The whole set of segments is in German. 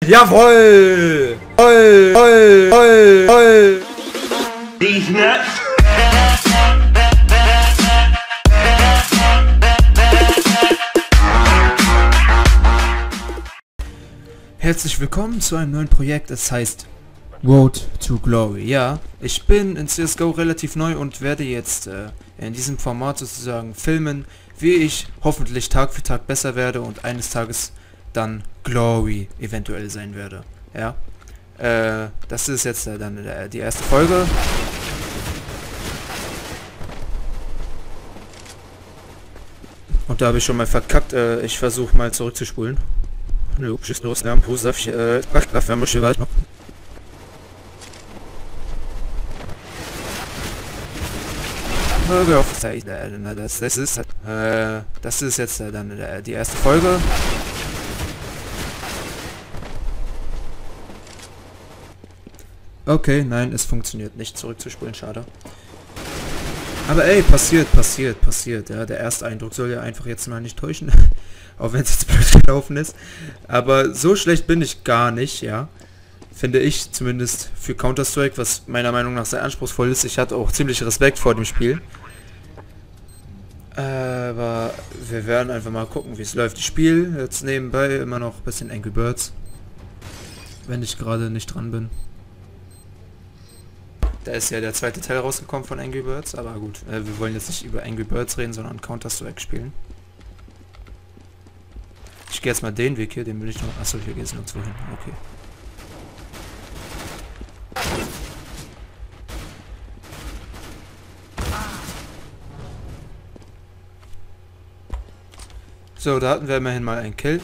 Jawohl! Oi, oi, oi, oi. These nuts. Herzlich willkommen zu einem neuen Projekt, es heißt Road to Glory. Ja, ich bin in CSGO relativ neu und werde jetzt in diesem Format sozusagen filmen, wie ich hoffentlich Tag für Tag besser werde und eines Tages dann Glory eventuell sein werde. Ja, das ist jetzt dann die erste Folge. Und da habe ich schon mal verkackt, ich versuche mal zurückzuspulen. Das ist jetzt dann die erste Folge. Okay, nein, es funktioniert nicht zurückzuspulen, schade. Aber ey, passiert. Ja, der erste Eindruck soll ja einfach jetzt mal nicht täuschen. Auch wenn es jetzt blöd gelaufen ist. Aber so schlecht bin ich gar nicht, ja. Finde ich zumindest für Counter-Strike, was meiner Meinung nach sehr anspruchsvoll ist. Ich hatte auch ziemlich Respekt vor dem Spiel. Aber wir werden einfach mal gucken, wie es läuft. Ich spiele jetzt nebenbei immer noch ein bisschen Angry Birds. Wenn ich gerade nicht dran bin. Da ist ja der zweite Teil rausgekommen von Angry Birds, aber gut, wir wollen jetzt nicht über Angry Birds reden, sondern Counter-Strike spielen. Ich gehe jetzt mal den Weg hier, den will ich noch... Achso, hier geht es nirgendwo hin, okay. So, da hatten wir immerhin mal einen Kill.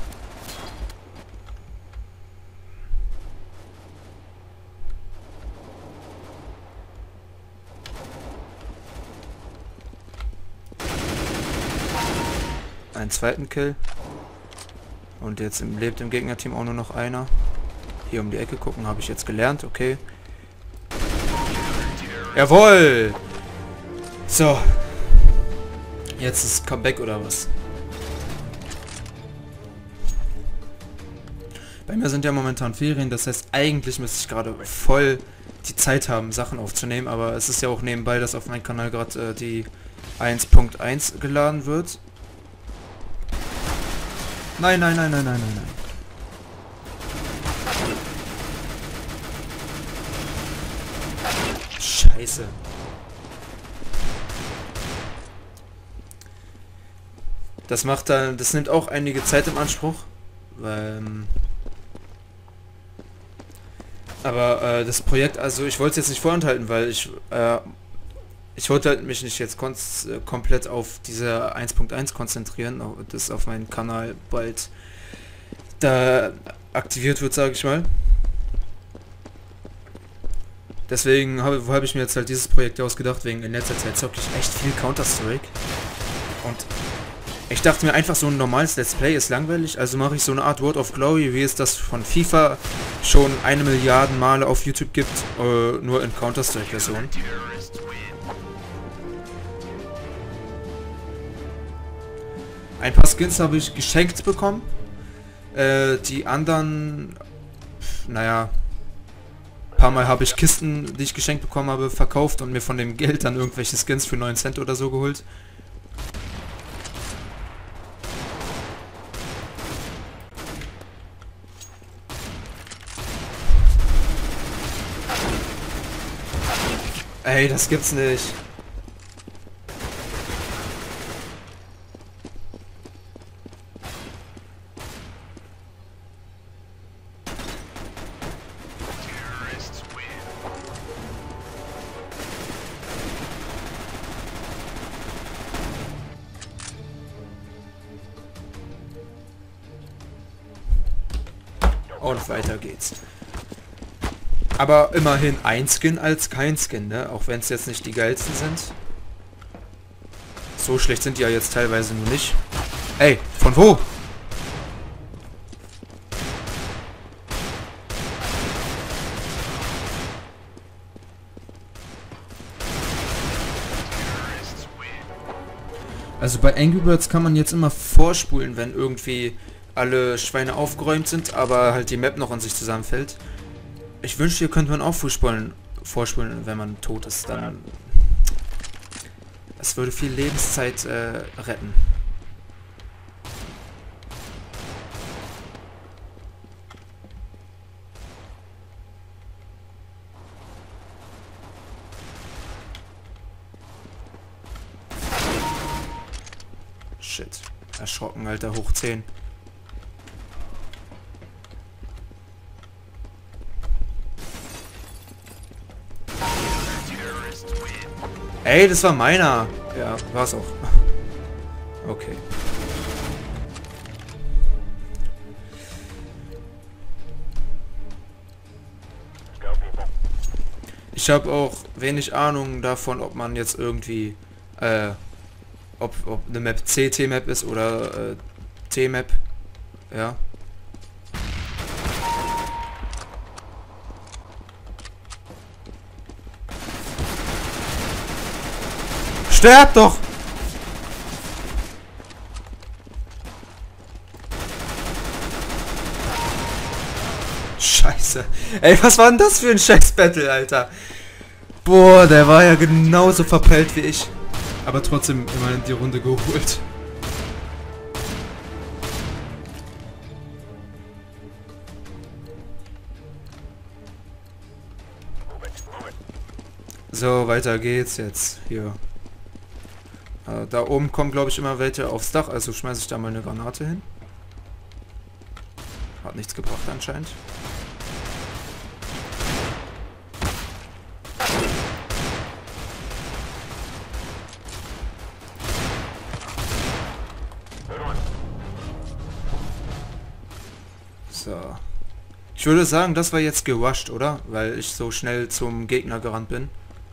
Einen zweiten Kill. Und jetzt lebt im Gegnerteam auch nur noch einer. Hier um die Ecke gucken, habe ich jetzt gelernt, okay. Jawohl! So. Jetzt ist Comeback oder was? Bei mir sind ja momentan Ferien, das heißt eigentlich müsste ich gerade voll die Zeit haben, Sachen aufzunehmen, aber es ist ja auch nebenbei, dass auf meinem Kanal gerade die 1.1 geladen wird. Nein. Scheiße. Das macht dann, das nimmt auch einige Zeit im Anspruch. Aber das Projekt, also ich wollte es jetzt nicht vorenthalten, weil ich wollte halt mich nicht jetzt komplett auf diese 1.1 konzentrieren, das auf meinen Kanal bald da aktiviert wird, sage ich mal. Deswegen habe ich mir jetzt halt dieses Projekt ausgedacht, wegen in letzter Zeit zocke ich echt viel Counter-Strike. Und ich dachte mir einfach, so ein normales Let's Play ist langweilig, also mache ich so eine Art Road of Glory, wie es das von FIFA schon 1 Milliarde Male auf YouTube gibt, nur in Counter-Strike-Version. Ein paar Skins habe ich geschenkt bekommen. Die anderen, naja, ein paar Mal habe ich Kisten, die ich geschenkt bekommen habe, verkauft und mir von dem Geld dann irgendwelche Skins für 9 Cent oder so geholt. Ey, das gibt's nicht. Und weiter geht's. Aber immerhin ein Skin als kein Skin, ne? Auch wenn es jetzt nicht die geilsten sind. So schlecht sind die ja jetzt teilweise nur nicht. Ey, von wo? Also bei Angry Birds kann man jetzt immer vorspulen, wenn irgendwie alle Schweine aufgeräumt sind, aber halt die Map noch an sich zusammenfällt. Ich wünschte, hier könnte man auch vorspulen, wenn man tot ist. Dann... Es würde viel Lebenszeit retten. Shit. Erschrocken, Alter. Hoch 10. Ey, das war meiner. Ja, war's auch. Okay. Ich habe auch wenig Ahnung davon, ob man jetzt irgendwie, ob eine Map CT-Map ist oder T-Map. Ja. Sterb doch! Scheiße. Ey, was war denn das für ein Scheiß-Battle, Alter? Boah, der war ja genauso verpellt wie ich. Aber trotzdem immerhin die Runde geholt. So, weiter geht's jetzt. Hier. Da oben kommen, glaube ich, immer welche aufs Dach, also schmeiße ich da mal eine Granate hin. Hat nichts gebracht anscheinend. So. Ich würde sagen, das war jetzt gerusht, oder? Weil ich so schnell zum Gegner gerannt bin.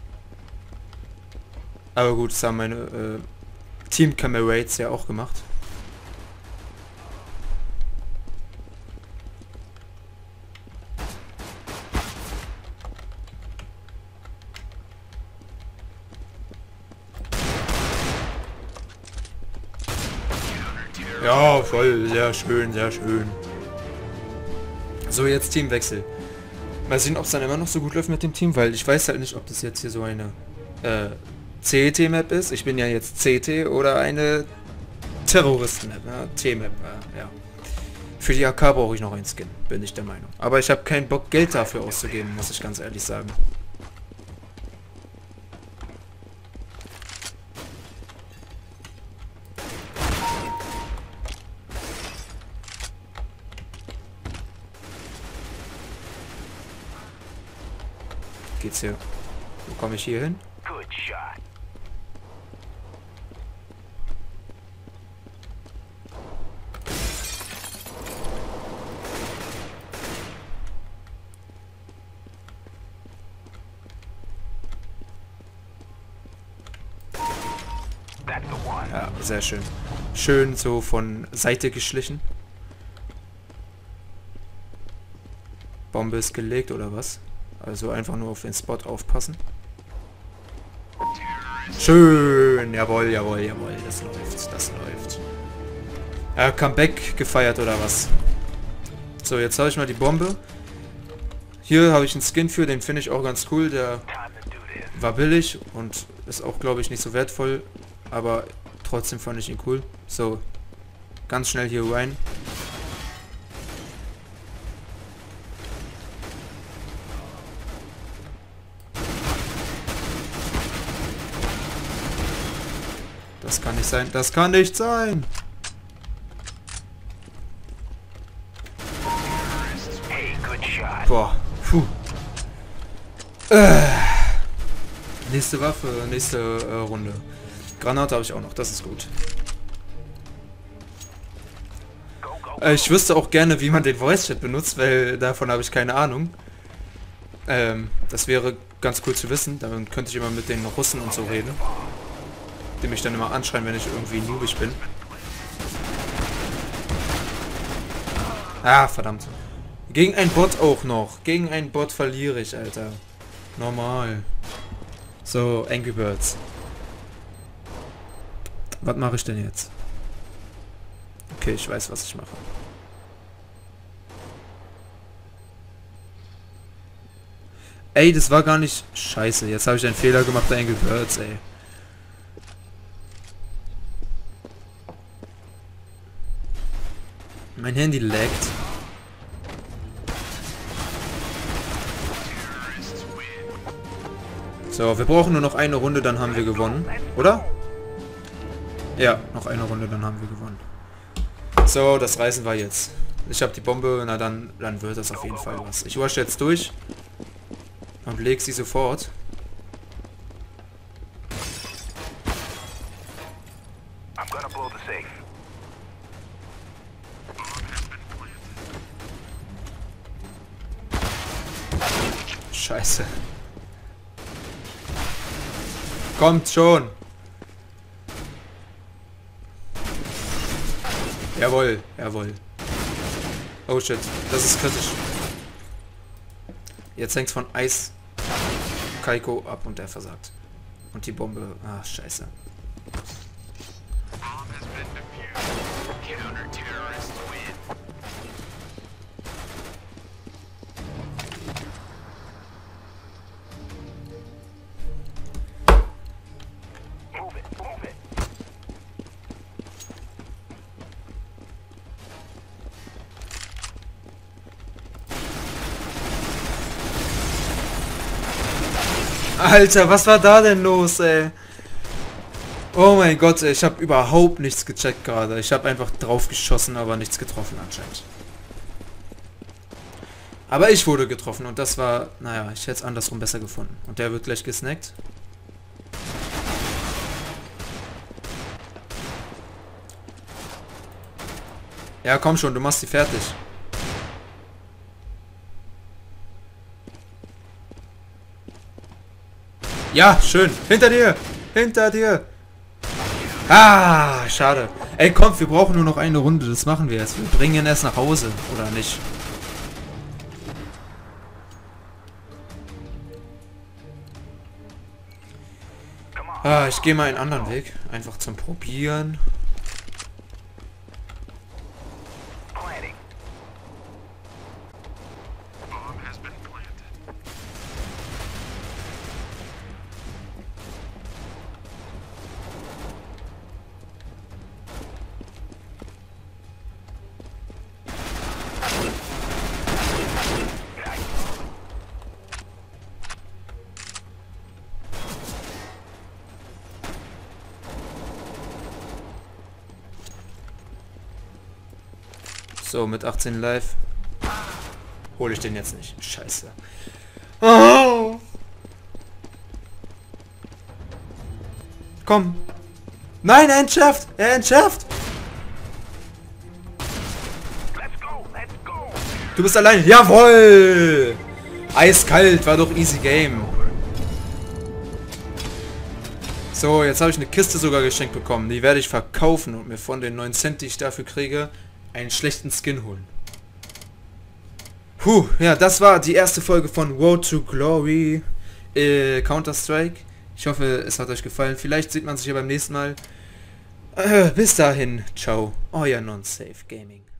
Aber gut, das haben meine Team-Camerates ja auch gemacht. Ja, voll, sehr schön, sehr schön. So, jetzt Teamwechsel. Mal sehen, ob es dann immer noch so gut läuft mit dem Team, weil ich weiß halt nicht, ob das jetzt hier so eine CT-Map ist. Ich bin ja jetzt CT oder eine Terroristen-Map, ja? T-Map, ja. Für die AK brauche ich noch einen Skin, bin ich der Meinung. Aber ich habe keinen Bock, Geld dafür auszugeben, muss ich ganz ehrlich sagen. Geht's hier? Wo komme ich hier hin? Ja, sehr schön. Schön so von Seite geschlichen. Bombe ist gelegt oder was? Also einfach nur auf den Spot aufpassen. Schön, jawohl, jawohl, jawohl, das läuft, das läuft. Comeback gefeiert oder was? So, jetzt habe ich mal die Bombe. Hier habe ich einen Skin für, den finde ich auch ganz cool. Der war billig und ist auch, glaube ich, nicht so wertvoll. Aber trotzdem fand ich ihn cool. So, ganz schnell hier rein. Das kann nicht sein, das kann nicht sein! Boah, puh. Nächste Waffe, nächste Runde. Granate habe ich auch noch, das ist gut. Ich wüsste auch gerne, wie man den Voice-Chat benutzt, weil davon habe ich keine Ahnung. Das wäre ganz cool zu wissen, dann könnte ich immer mit den Russen und so reden. Die mich dann immer anschreien, wenn ich irgendwie noobig bin. Ah, verdammt. Gegen einen Bot auch noch. Gegen einen Bot verliere ich, Alter. Normal. So, Angry Birds. Was mache ich denn jetzt? Okay, ich weiß, was ich mache. Ey, das war gar nicht... Scheiße, jetzt habe ich einen Fehler gemacht bei Angry Birds, ey. Mein Handy laggt. So, wir brauchen nur noch eine Runde, dann haben wir gewonnen. Oder? Ja, noch eine Runde, dann haben wir gewonnen. So, das reißen wir jetzt. Ich habe die Bombe, na dann wird das auf jeden Fall was. Ich wasche jetzt durch. Und leg sie sofort. Scheiße. Kommt schon. Jawohl, jawohl. Oh shit, das ist kritisch. Jetzt hängt's von Eis Kaiko ab und er versagt. Und die Bombe, ah scheiße. Alter, was war da denn los, ey? Oh mein Gott, ey, ich habe überhaupt nichts gecheckt gerade. Ich habe einfach drauf geschossen, aber nichts getroffen anscheinend. Aber ich wurde getroffen und das war, naja, ich hätte es andersrum besser gefunden. Und der wird gleich gesnackt. Ja, komm schon, du machst sie fertig. Ja, schön. Hinter dir. Hinter dir. Ah, schade. Ey, komm, wir brauchen nur noch eine Runde. Das machen wir jetzt. Wir bringen ihn erst nach Hause. Oder nicht? Ah, ich gehe mal einen anderen Weg. Einfach zum Probieren. So, mit 18 live hole ich den jetzt nicht. Scheiße. Oh. Komm. Nein, er entschärft. Er entschärft. Du bist allein. Jawohl. Eiskalt. War doch easy game. So, jetzt habe ich eine Kiste sogar geschenkt bekommen. Die werde ich verkaufen und mir von den 9 Cent, die ich dafür kriege, einen schlechten Skin holen. Puh, ja, das war die erste Folge von Road to Glory Counter-Strike. Ich hoffe, es hat euch gefallen. Vielleicht sieht man sich ja beim nächsten Mal. Bis dahin, ciao, euer Non-Safe Gaming.